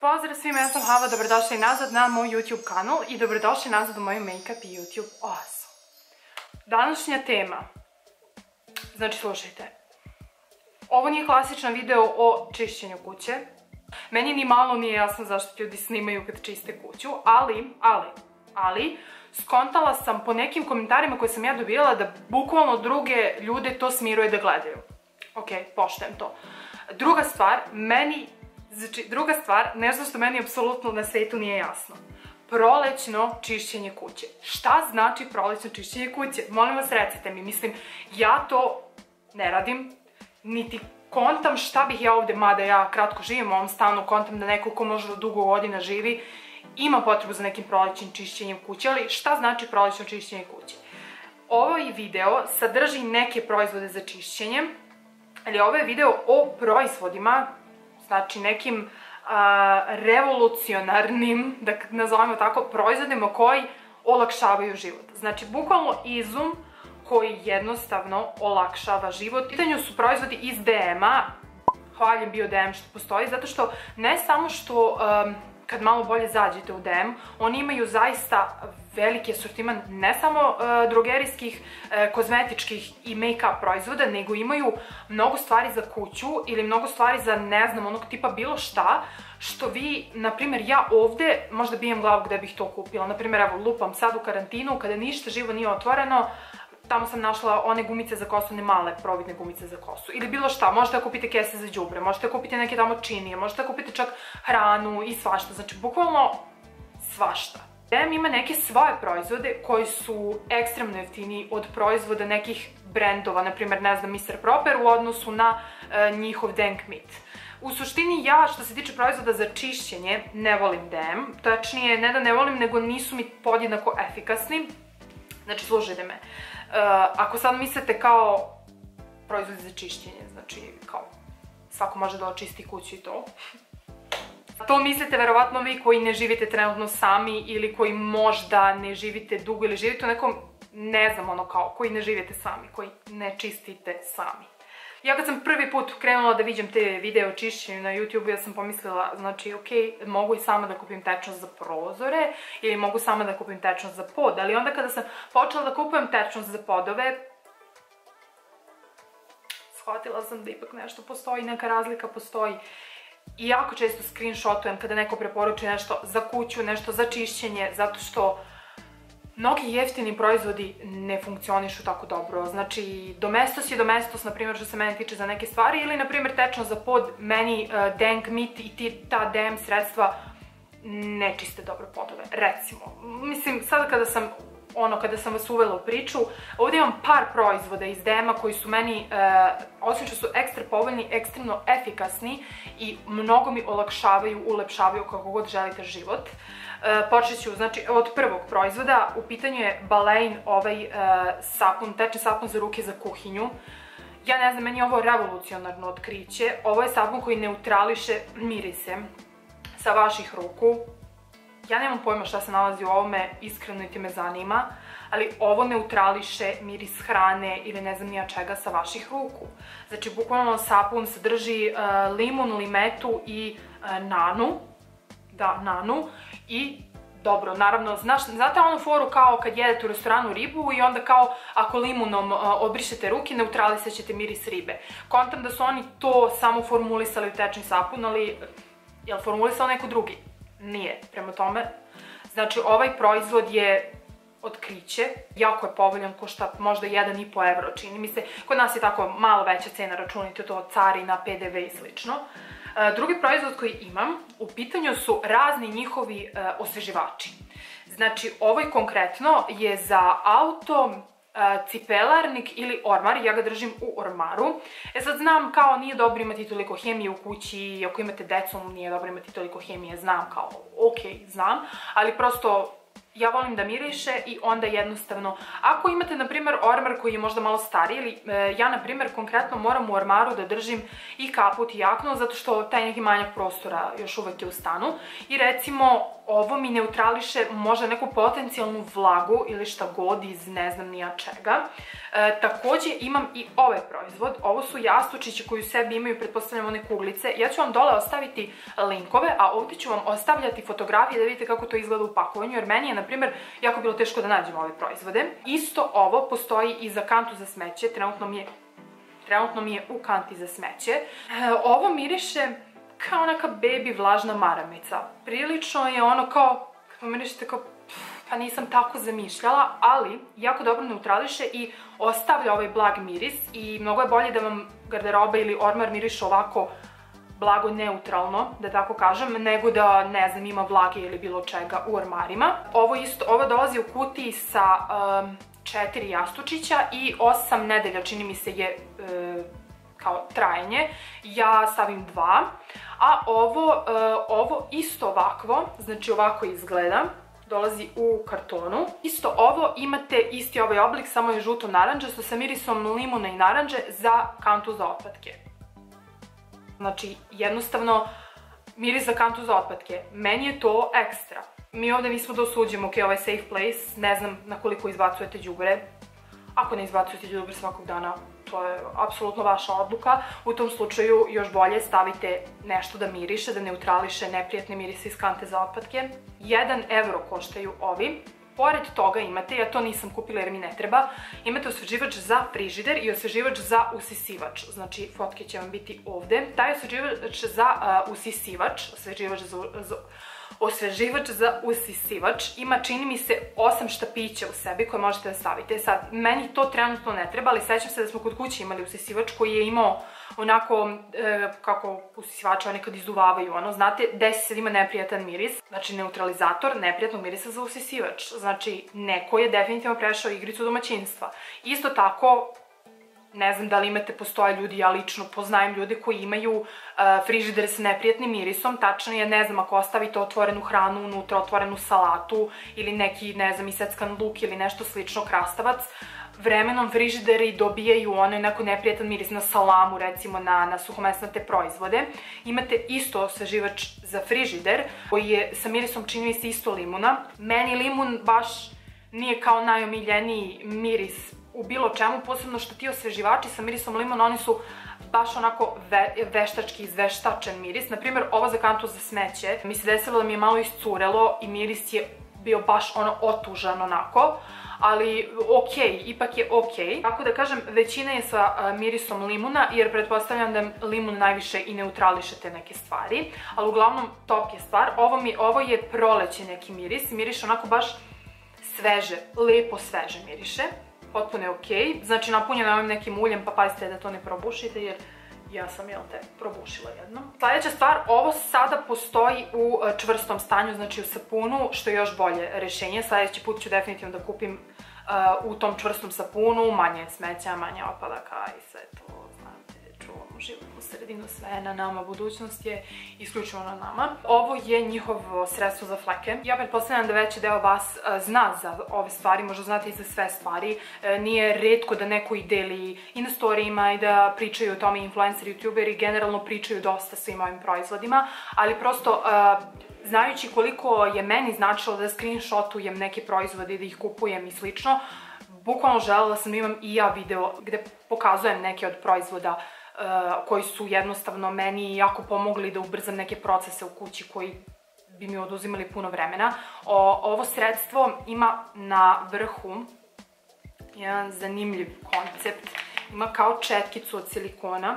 Pozdrav svima, ja sam Hava, dobrodošli nazad na moj YouTube kanal i dobrodošli nazad u moju make-up i YouTube oazu. Današnja tema, znači slušajte, ovo nije klasičan video o čišćenju kuće. Meni ni malo nije jasno zašto ljudi snimaju kad čiste kuću, ali, skontala sam po nekim komentarima koje sam ja dobijala da bukvalno druge ljude to smiruje da gledaju. Ok, poštujem to. Druga stvar, nešto što meni apsolutno na svetu nije jasno. Prolećno čišćenje kuće. Šta znači prolećno čišćenje kuće? Molim vas, recite mi. Mislim, ja to ne radim, niti kontam šta bih ja ovde, mada ja kratko živim u ovom stanu, kontam da neko ko možda dugo godina živi, ima potrebu za nekim prolećnim čišćenjem kuće, ali šta znači prolećno čišćenje kuće? Ovaj video sadrži neke proizvode za čišćenje, ali ovo je video o proizvodima, znači nekim revolucionarnim, da nazovemo tako, proizvodima koji olakšavaju život. Znači, bukvalno izum koji jednostavno olakšava život. U pitanju su proizvodi iz DM-a, hvaljen bio DM što postoji, zato što ne samo što kad malo bolje zađete u DM, oni imaju zaista veliki asortiman ne samo drogerijskih, kozmetičkih i make-up proizvoda, nego imaju mnogo stvari za kuću ili mnogo stvari za, ne znam, onog tipa bilo šta, što vi, na primjer, ja ovde možda bijem glavu gde bih to kupila. Na primjer, evo, lupam sad u karantinu, kada ništa živo nije otvoreno, tamo sam našla one gumice za kosu, ne male providne gumice za kosu. Ili bilo šta, možete da kupite kese za đubre, možete da kupite neke tamo činije, možete da kupite čak hranu i svašta. Znači, bukvalno svašta. DM ima neke svoje proizvode koji su ekstremno jeftiniji od proizvoda nekih brendova, na primjer, ne znam, Mr. Proper u odnosu na njihov Dank Meat. U suštini, ja, što se tiče proizvoda za čišćenje, ne volim DM. Tačnije, ne da ne volim, nego nisu mi podjednako efikasni. Znači, slušajte me. Ako sad mislite kao proizvod za čišćenje, znači kao svako može da očisti kuću i to. To mislite verovatno vi koji ne živite trenutno sami ili koji možda ne živite dugo ili živite u nekom, ne znam, ono kao, koji ne živite sami, koji ne čistite sami. Ja kad sam prvi put krenula da viđam te videe o čišćenju na YouTube, ja sam pomislila, znači, ok, mogu i sama da kupim tečnost za prozore ili mogu sama da kupim tečnost za pod, ali onda kada sam počela da kupujem tečnost za podove, shvatila sam da ipak nešto postoji, neka razlika postoji. I jako često screenshotujem kada neko preporuči nešto za kuću, nešto za čišćenje, zato što mnogi jeftini proizvodi ne funkcionišu tako dobro. Znači, Domestos je Domestos, na primjer, što se mene tiče za neke stvari, ili, na primjer, tečnost za pod, meni Dank Meat i ta DM sredstva ne čiste dobro podove, recimo. Mislim, sada kada sam vas uvela u priču, ovdje imam par proizvoda iz DM-a koji su meni, osim što su ekstra povoljni, ekstremno efikasni i mnogo mi olakšavaju, ulepšavaju kako god želite život. Počet ću, znači, od prvog proizvoda. U pitanju je Balein, ovaj sapun, tečni sapun za ruke za kuhinju. Ja ne znam, meni je ovo revolucionarno otkriće. Ovo je sapun koji neutrališe mirise sa vaših ruku. Ja nemam pojma šta se nalazi u ovome, iskreno niti me zanima, ali ovo neutrališe miris hrane ili ne znam nija čega sa vaših ruku. Znači, bukvalno sapun sadrži limun, limetu i nanu. Da, nanu. I dobro, naravno, znate onu foru kao kad jedete u restoranu ribu i onda kao ako limunom obrišete ruke, neutralisat ćete miris ribe. Kontam da su oni to samo formulisali u tečni sapun, ali je li formulisao neko drugi? Nije. Prema tome, znači, ovaj proizvod je otkriće, jako je povoljan, košta možda 1,5 evro, čini mi se. Kod nas je tako malo veća cena, računite to, carina, PDV i slično. Drugi proizvod koji imam, u pitanju su razni njihovi osveživači. Znači, ovaj konkretno je za auto, cipelarnik ili ormar, ja ga držim u ormaru. Sad znam kao nije dobro imati toliko hemije u kući, ako imate decu nije dobro imati toliko hemije, znam kao, ok, znam, ali prosto ja volim da miriše i onda jednostavno, ako imate na primjer ormar koji je možda malo stariji, ili ja na primjer konkretno moram u ormaru da držim i kaput i jaknu, zato što taj neki manjak prostora još uvek je u stanu, i recimo ovo mi neutrališe možda neku potencijalnu vlagu ili šta god iz ne znam ni ja čega. Takođe imam i ovaj proizvod, ovo su jastučići koji u sebi imaju, pretpostavljam, one kuglice. Ja ću vam dole ostaviti linkove, a ovdje ću vam ostavljati fotografije da vidite kako to izgleda u pakovanju, jer meni je, na primjer, jako bilo teško da nađem ove proizvode. Isto ovo postoji i za kantu za smeće, trenutno mi je u kanti za smeće. Ovo miriše kao neka baby vlažna maramica. Prilično je ono kao, kako mirišete kao, pa nisam tako zamišljala, ali jako dobro neutrališe i ostavlja ovaj blag miris i mnogo je bolje da vam garderoba ili ormar miriše ovako blago neutralno, da tako kažem, nego da, ne znam, ima vlage ili bilo čega u ormarima. Ovo dolazi u kutiji sa 4 jastučića i 8 nedelja, čini mi se, je kao trajanje. Ja stavim 2, a ovo isto ovakvo, znači ovako izgleda, dolazi u kartonu. Isto ovo imate isti ovaj oblik, samo je žuto-naranđasto sa mirisom limuna i naranđe za kantu za otpatke. Znači, jednostavno, miris za kantu za otpatke. Meni je to ekstra. Mi ovde nismo da osuđemo, ok, ovaj safe place, ne znam na koliko izbacujete đubre. Ako ne izbacujete đubre svakog dana, to je apsolutno vaša odluka. U tom slučaju još bolje stavite nešto da miriše, da neutrališe neprijatne mirise iz kante za otpatke. 1 evro koštaju ovi. Pored toga imate, ja to nisam kupila jer mi ne treba, imate osveživač za frižider i osveživač za usisivač. Znači, fotke će vam biti ovde. Taj osveživač za osveživač za usisivač ima, čini mi se, 8 štapića u sebi koje možete da stavite. Sad, meni to trenutno ne treba, ali sećam se da smo kod kuće imali usisivač koji je imao onako, kako usisivača oni kad izduvavaju, ono, znate, desi se da ima neprijatan miris, znači neutralizator neprijatnog mirisa za usisivač. Znači, neko je definitivno prešao igricu domaćinstva. Isto tako, ne znam da li imate, postoje ljudi, ja lično poznajem ljude koji imaju frižider sa neprijatnim mirisom, tačnije, ne znam, ako ostavite otvorenu hranu unutra, otvorenu salatu ili neki, ne znam, iseckan luk ili nešto slično, krastavac, vremenom frižideri dobijaju onaj neko neprijatan miris na salamu, recimo na suhomesnate proizvode. Imate isto osveživač za frižider koji je sa mirisom, čini mi se, isto limuna. Meni limun baš nije kao najomiljeniji miris u bilo čemu, posebno što ti osveživači sa mirisom limuna, oni su baš onako veštački izveštačen miris. Naprimjer, ovo za kantu za smeće mi se desilo da mi je malo iscurelo i miris je bio baš ono otužan onako, ali okej, ipak je okej. Tako da kažem, većina je sa mirisom limuna, jer pretpostavljam da limun najviše i neutrališe te neke stvari, ali uglavnom top je stvar. Ovo je proleće neki miris, miriše onako baš sveže, lepo sveže miriše. Potpuno je okej, znači napunjeno je ovim nekim uljem, pa pazite da to ne probušite, jer ja sam, jel te, probušila jednom. Sljedeća stvar, ovo sada postoji u čvrstom stanju, znači u sapunu, što je još bolje rešenje. Sljedeći put ću definitivno da kupim u tom čvrstom sapunu, manje smeća, manje otpadaka i sve to, znate, čuvamo životnu sredinu, sve je na nama, budućnost je isključivo na nama. Ovo je njihovo sredstvo za fleke. Ja pretpostavljam da veći deo vas zna za ove stvari, možda znate i za sve stvari. Nije retko da neko i deli i na storijima i da pričaju o tome influenceri, youtuberi, generalno pričaju dosta svim ovim proizvodima, ali prosto znajući koliko je meni značilo da screenshotujem neke proizvode, da ih kupujem i slično, bukvalno želela sam da imam i ja video gde pokazujem neke od proizvoda koji su jednostavno meni jako pomogli da ubrzam neke procese u kući koji bi mi oduzimali puno vremena. Ovo sredstvo ima na vrhu jedan zanimljiv koncept. Ima kao četkicu od silikona.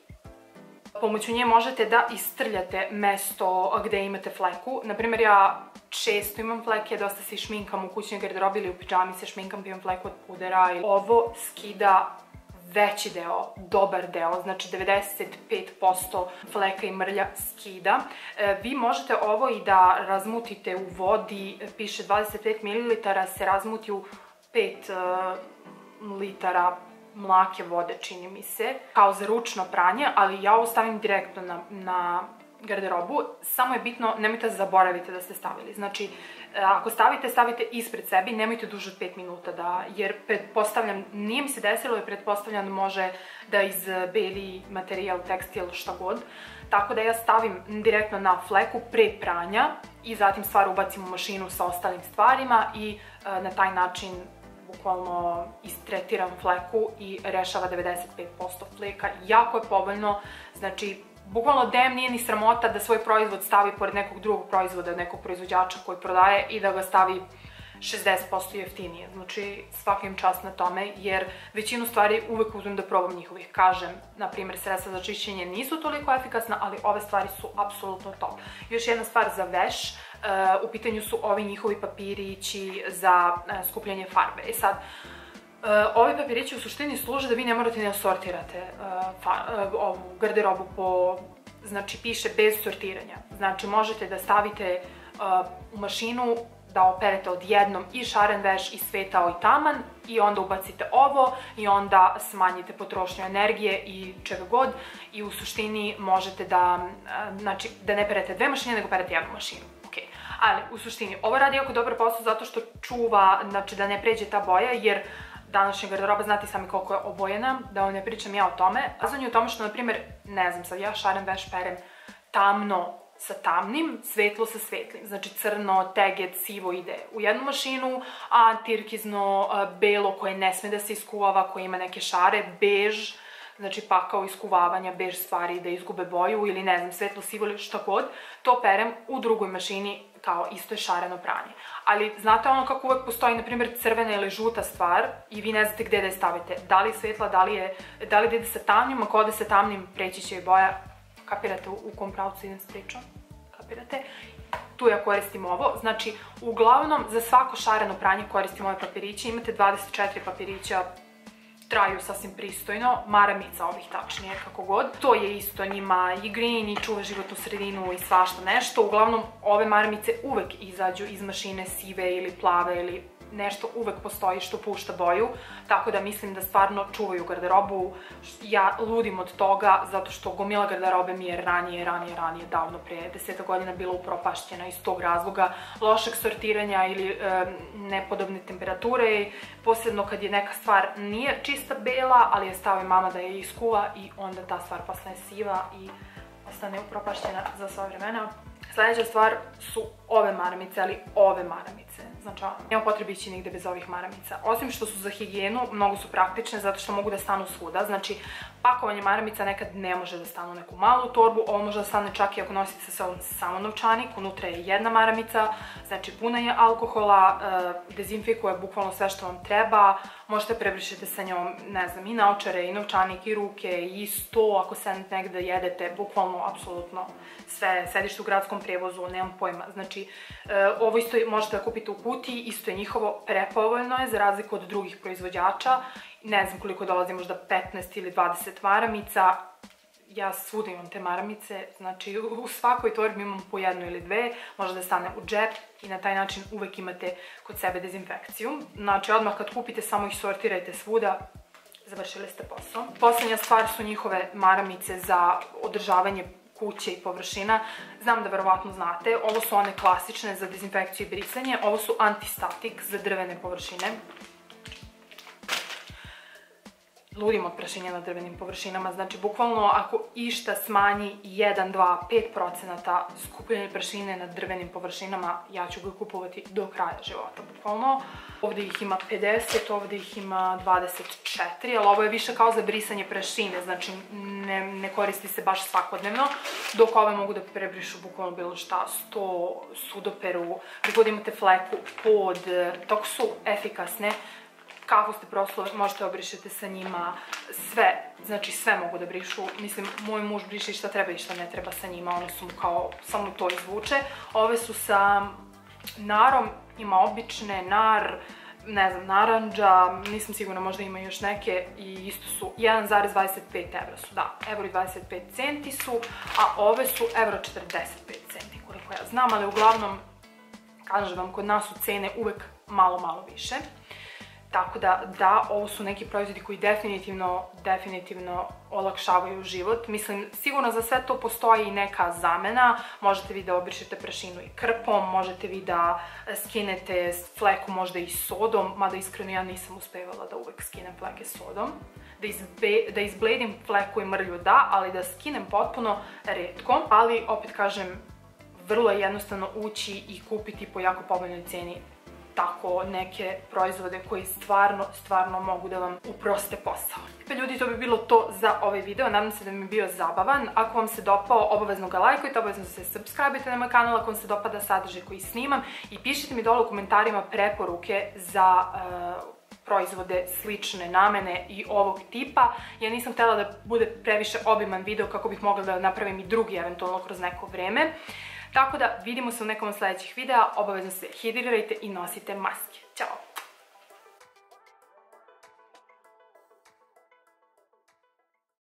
Pomoću nje možete da istrljate mesto gde imate fleku. Naprimjer, ja često imam fleke, dosta se šminkam u kućnoj garderobi ili u pidžami se šminkam, pa imam fleku od pudera. Ovo skida veći deo, dobar deo, znači 95% fleka i mrlja skida. Vi možete ovo i da razmutite u vodi, piše 25 ml se razmuti u 5 litara mlake vode, čini mi se, kao za ručno pranje, ali ja ovo stavim direktno na garderobu, samo je bitno, nemojte zaboraviti da ste stavili. Znači, ako stavite ispred sebi, nemojte duže od 5 minuta jer pretpostavljam, nije mi se desilo i pretpostavljam da može da izbeli materijal, tekstil, šta god. Tako da ja stavim direktno na fleku pre pranja i zatim stvar ubacim u mašinu sa ostalim stvarima i na taj način bukvalno istretiram fleku i rešava 95% fleka. Jako je povoljno, znači bukvalno DM nije ni sramota da svoj proizvod stavi pored nekog drugog proizvoda, nekog proizvođača koji prodaje i da ga stavi 60% jeftinije. Znači, svakim čast na tome, jer većinu stvari uvek uzmem da probam njihovih. Kažem, na primjer, sredstva za čišćenje nisu toliko efikasna, ali ove stvari su apsolutno top. Još jedna stvar za veš, u pitanju su ovi njihovi papirići za skupljanje farbe. E sad, ovi papirići u suštini služe da vi ne morate ne sortirate ovu garderobu po, znači piše bez sortiranja. Znači možete da stavite u mašinu, da operete odjednom i šaren veš i svetao i taman i onda ubacite ovo i onda smanjite potrošnju energije i čega god i u suštini možete da, znači da ne perete dve mašine nego perete jednu mašinu. Ali u suštini ovo radi jako dobar posao zato što čuva, znači da ne pređe ta boja jer današnja garderoba znate sami koliko je obojena, da vam ne pričam ja o tome. Razlog je u tome što, na primjer, ne znam, sad ja šaren veš perem tamno sa tamnim, svetlo sa svetlim. Znači crno, teget, sivo ide u jednu mašinu, a tirkizno, belo koje ne sme da se iskuvava, koje ima neke šare, bež, znači pakao iskuvavanja, bež stvari da izgube boju ili ne znam, svetlo, sivo ili šta god, to perem u drugoj mašini kao isto je šareno pranje. Ali znate ono kako uvek postoji, na primjer, crvena ili žuta stvar i vi ne znate gde da je stavite. Da li je svetla, da li ide sa tamnim, ako ode sa tamnim preći će i boja. Kapirate u kom pravcu idem s pričom? Kapirate? Tu ja koristim ovo. Znači, uglavnom, za svako šareno pranje koristim ove papiriće. Imate 24 papirića, traju sasvim pristojno, maramica ovih tačnije, kako god. To je isto njima i green i čuva životnu sredinu i svašta nešto. Uglavnom, ove maramice uvek izađu iz mašine sive ili plave ili nešto uvek postoji što pušta boju, tako da mislim da stvarno čuvaju garderobu. Ja ludim od toga zato što gomila garderobe mi je ranije, davno pre 10 godina bila upropašćena iz tog razloga lošeg sortiranja ili nepodobne temperature, posebno kad je neka stvar nije čista bela, ali je stavi mama da je iskuva i onda ta stvar postane siva i ostane upropašćena za sva vremena. Sljedeća stvar su ove maramice, ali ove maramice. Znači, nema potrebe ići nigde bez ovih maramica. Osim što su za higijenu, mnogo su praktične zato što mogu da stanu svuda. Znači, pakovanje maramica nekad ne može da stane u neku malu torbu, ovo može da stane čak i ako nosite sa sobom samo novčanik, unutra je jedna maramica, znači puna je alkohola, dezinfikuje bukvalno sve što vam treba, možete prebrišete sa njom, ne znam, i naočare, i novčanik, i ruke, i sto, ako sednete negde jedete, bukvalno, apsolutno sve, sedište u gradskom prevozu, nemam pojma. Znači, ovo isto možete da kupite u kutiji, isto je njihovo, prepovoljno je, za razliku od drugih proizvođača. Ne znam koliko dolazi, možda 15 ili 20 maramica. Ja svuda imam te maramice, znači u svakoj torbi imam po jednu ili dve, može da stane u džep i na taj način uvek imate kod sebe dezinfekciju. Znači, odmah kad kupite, samo ih sortirajte svuda, završili ste posao. Poslednja stvar su njihove maramice za održavanje kuće i površina. Znam da verovatno znate, ovo su one klasične za dezinfekciju i brisanje, ovo su antistatik za drvene površine. Ludim od prašenja na drvenim površinama, znači bukvalno ako išta smanji 1, 2, 5% skupljanje prašine na drvenim površinama, ja ću ga kupovati do kraja života, bukvalno. Ovde ih ima 50, ovde ih ima 24, ali ovo je više kao za brisanje prašine, znači ne koristi se baš svakodnevno, dok ove mogu da prebrišu bukvalno bilo šta, 100, sudoperu, gdje god imate fleku, pod, dok su efikasne. Kafu ste proslo, možete obrišete sa njima, sve, znači sve mogu da brišu. Mislim, moj muž briše šta treba i šta ne treba sa njima, one su mu kao, samo to izvuče. Ove su sa narom, ima obične, nar, ne znam, naranđa, nisam sigurna, možda ima još neke i isto su 1,25 evra su, da, euro i 25 centi su, a ove su euro 45 centi, koliko ja znam, ali uglavnom, kažem vam, kod nas su cene uvek malo više. Tako da, ovo su neki proizvodi koji definitivno olakšavaju život. Mislim, sigurno za sve to postoji i neka zamena. Možete vi da obrišete prašinu i krpom, možete vi da skinete fleku možda i sodom, mada iskreno ja nisam uspevala da uvek skinem fleke sodom. Da izbledim fleku i mrlju da, ali da skinem potpuno retko. Ali, opet kažem, vrlo je jednostavno ući i kupiti po jako povoljnoj ceni tako neke proizvode koji stvarno mogu da vam uproste posao. Ljudi, to bi bilo to za ovaj video. Nadam se da mi je bio zabavan. Ako vam se dopao, obavezno ga lajkujte, obavezno se subscribe-ite na moj kanal ako vam se dopada sadržaj koji snimam i pišite mi dole u komentarima preporuke za proizvode slične namene i ovog tipa. Ja nisam htela da bude previše obiman video kako bih mogla da napravim i drugi eventualno kroz neko vreme. Tako da vidimo se u nekom od sledećih videa, obavezno se hidrirajte i nosite maske. Ćao!